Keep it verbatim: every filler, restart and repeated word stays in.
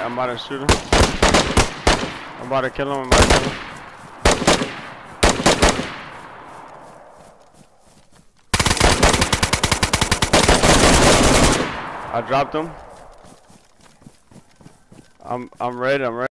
I'm about to shoot him. I'm about to kill him. I'm about to kill him. I dropped him. I'm I'm ready. I'm ready.